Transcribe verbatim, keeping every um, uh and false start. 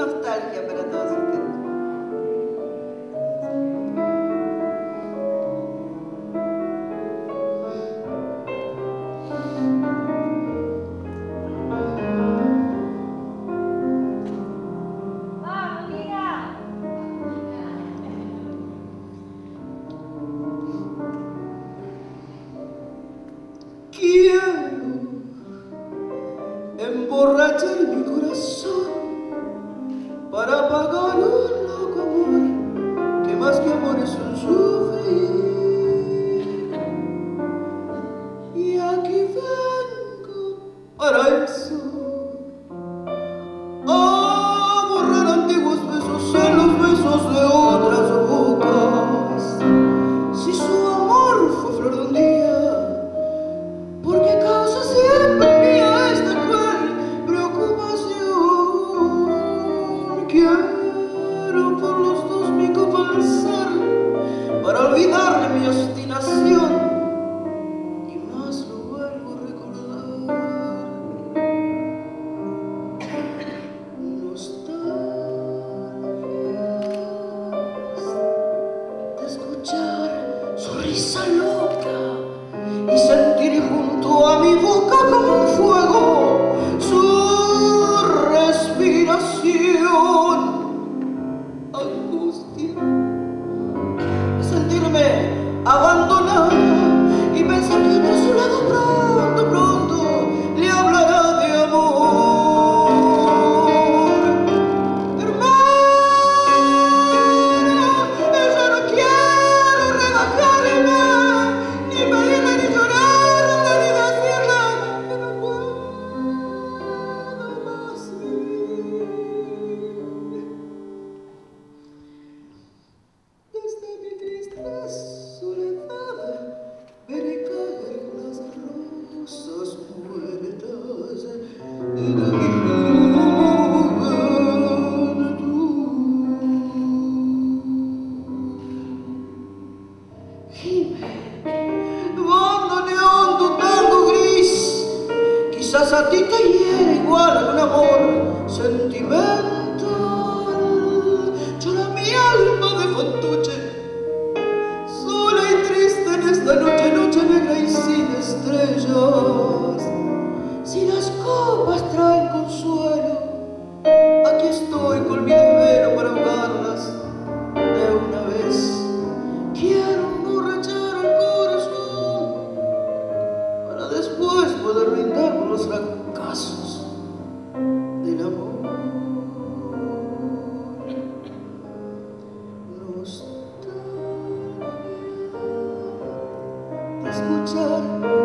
nostalgia para todos ustedes. Emborrachar mi corazón para apagar un loco amor que más que amor es un sufrir. Y aquí vengo para eso, a borrar antiguos besos en los besos de otras bocas. Si su amor fue flor de un día, ¿por qué causa siempre mía esta cruel preocupación? Quiero por los dos mi copa alzar para olvidarle mi obstinación, y más lo vuelvo a recordar. Nostalgias de escuchar su risa loca y sentir junto a mi boca como un fuego su respiración. Angustia de sentirme abandonada y pensar que a su lado pronto, pronto le hablará de amor. Hermana, yo no quiero rebajarme, ni pedirle ni llorarle ni decirle que no puedo más vivir. Desde mi triste soledad veré caer las rosas muertas de mi juventud. Gime, bandoneón, tu tango gris, quizás a ti te hiere igual un amor sentimental. Llora mi alma de fantoche, sola y triste en esta noche, noche negra y sin estrellas. Si las copas traen consuelo, aquí estoy con mi desvelo para ahogarlas de una vez. Quiero emborrachar el corazón para después poder brindar por los fracasos del amor. Nostalgia de escuchar